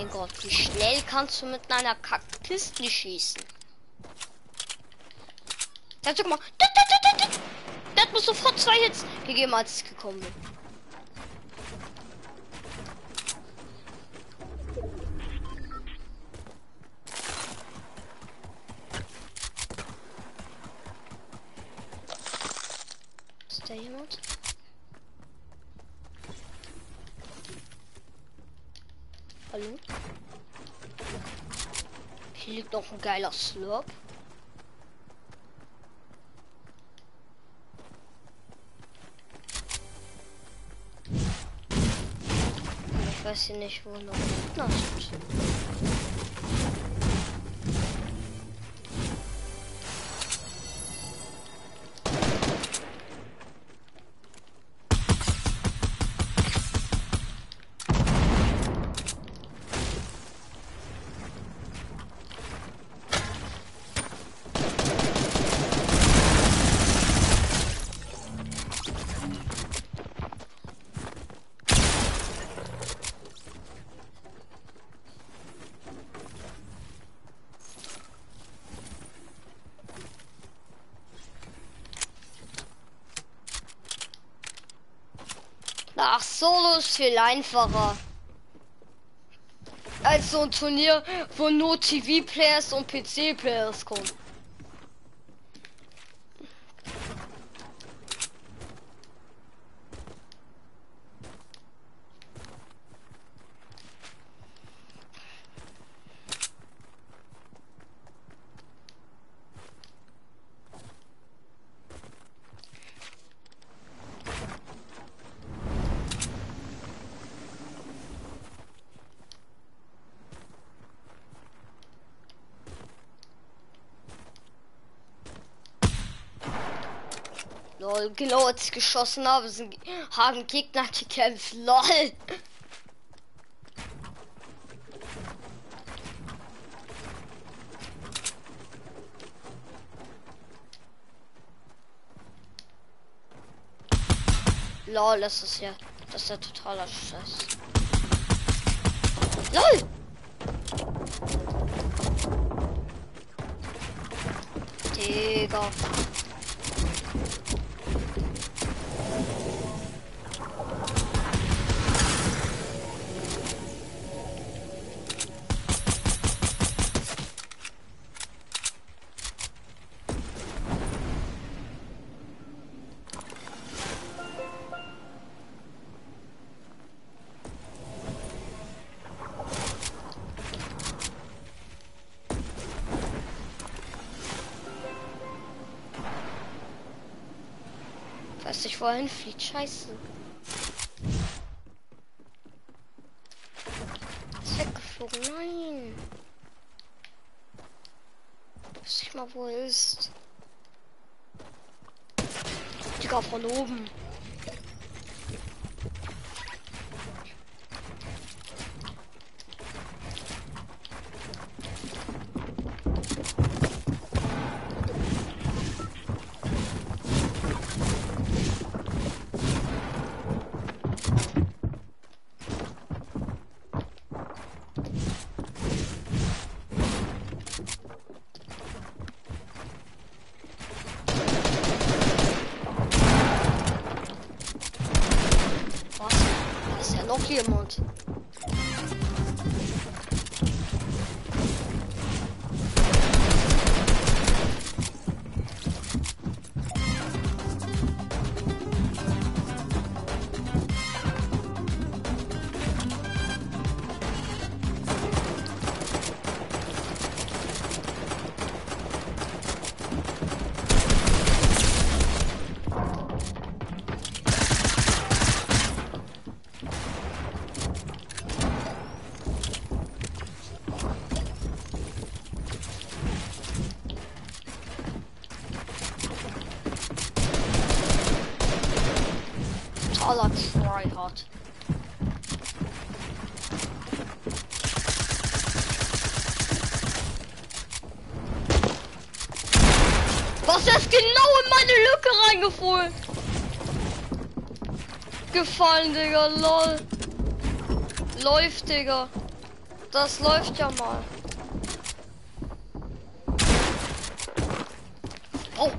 mein Gott, wie schnell kannst du mit einer Kiste schießen? Ja, guck mal. Der hat mir sofort 2 Hits gegeben, als ich gekommen bin. Ist da jemand? Hallo? Hier liegt noch ein geiler Slurp. Ich weiß hier nicht, wo noch Gegner sind. Ach, Solo ist viel einfacher. Als so ein Turnier, wo nur TV-Players und PC-Players kommen. Lol, genau als ich geschossen habe, haben Gegner gekämpft. Lol. Lol, das ist ja totaler Scheiß. Lol. Digga. Weiß nicht, wohin fliegt. Scheiße. Ist weggeflogen. Nein. Weiß ich mal, wo er ist. Digga, von oben. Noch jemand. Totaler Tryhard. Was ist genau in meine Lücke reingefallen? Gefallen, Digga, lol. Läuft, Digga. Das läuft ja mal. Oh.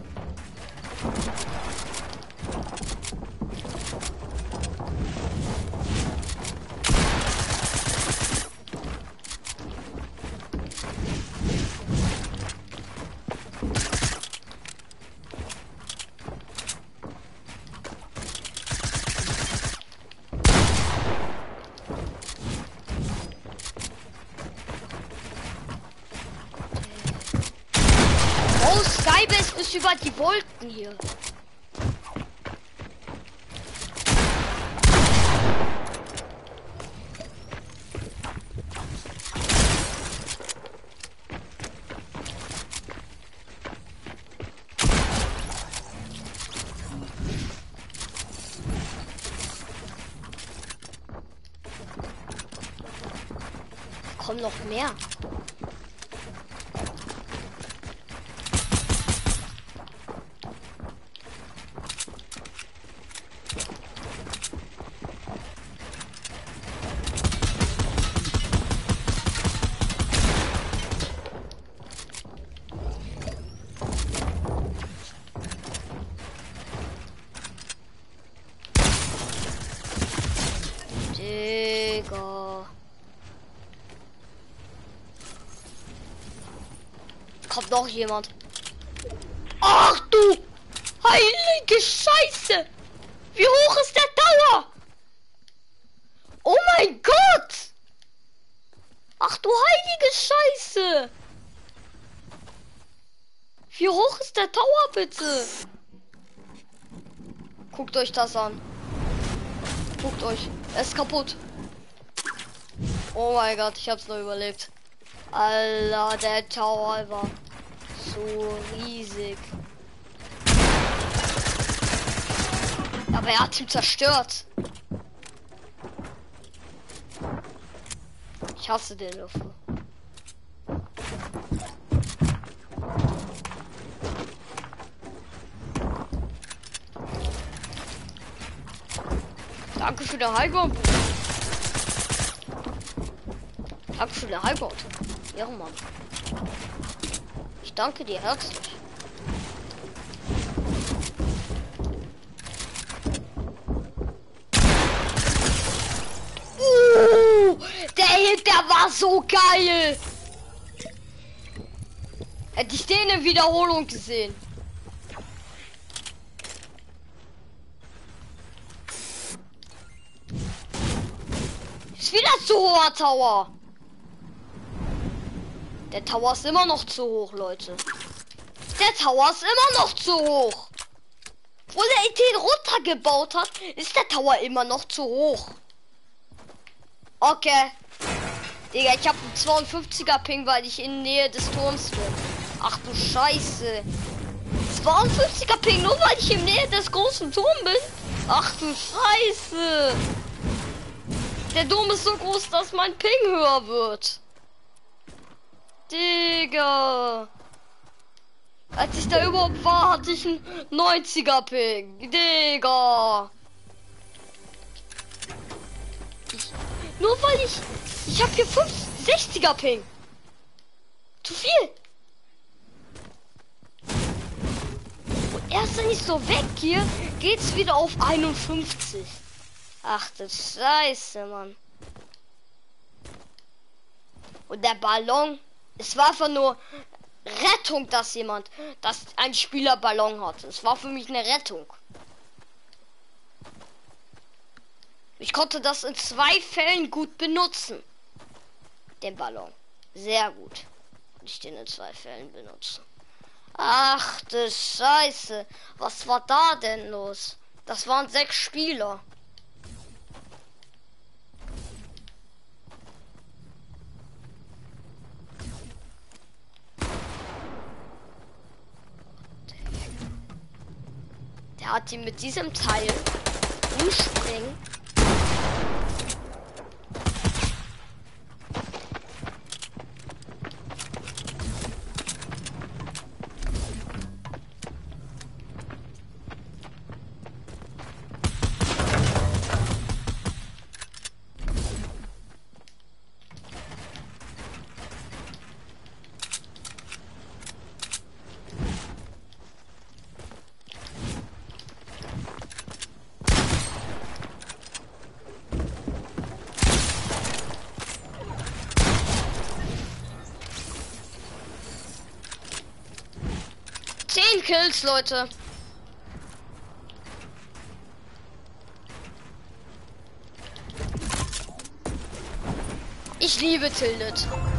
Oh, Skybase ist über die Wolken hier. Kommen noch mehr. Digga. Kommt noch jemand. Ach du heilige Scheiße. Wie hoch ist der Tower? Oh mein Gott. Ach du heilige Scheiße. Wie hoch ist der Tower bitte? Guckt euch das an. Guckt euch. Er ist kaputt. Oh mein Gott, ich hab's nur überlebt. Alter, der Tower war so riesig. Aber er hat ihn zerstört. Ich hasse den dafür. Danke für den Highground. Danke für den Highground. Ja, Mann. Ich danke dir herzlich. Der war so geil. Hätte ich den in Wiederholung gesehen. Ist wieder zu hoher Tower. Der Tower ist immer noch zu hoch, Leute. Der Tower ist immer noch zu hoch. Wo der den runtergebaut hat, ist der Tower immer noch zu hoch. Okay. Digga, ich habe einen 52er Ping, weil ich in Nähe des Turms bin. Ach du Scheiße. 52er Ping, nur weil ich in Nähe des großen Turms bin? Ach du Scheiße. Der Dom ist so groß, dass mein Ping höher wird. Digga. Als ich da überhaupt war, hatte ich einen 90er Ping. Digga. Nur weil ich habe hier 60er Ping. Zu viel. Und erst wenn ich so weg hier, geht's wieder auf 51. Ach du Scheiße, Mann. Und der Ballon, es war einfach nur Rettung, dass ein Spieler Ballon hatte. Es war für mich eine Rettung. Ich konnte das in 2 Fällen gut benutzen. Den Ballon. Sehr gut. Ich den in 2 Fällen benutzen. Ach du Scheiße. Was war da denn los? Das waren 6 Spieler. Der hat ihn mit diesem Teil umspringen. 10 Kills, Leute. Ich liebe Tilted.